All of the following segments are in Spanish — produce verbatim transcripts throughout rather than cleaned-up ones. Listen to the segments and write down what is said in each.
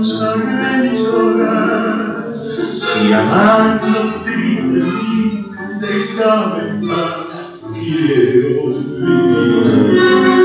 sabré llorar. Si amando triste de mí, déjame en paz, quiero vivir.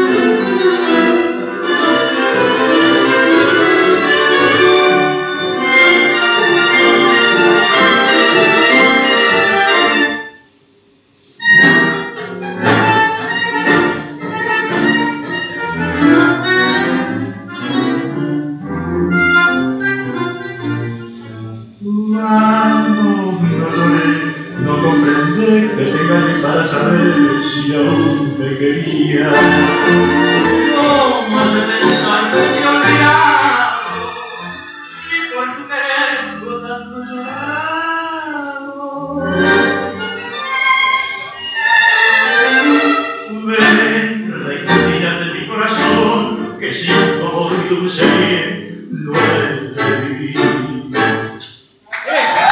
Para saber si aún me quería. ¿Cómo te pensás que te he olvidado? Si por tu querer tanto llorado. Ven, reina de mi corazón, que siento hoy dulce bien, no he de vivir.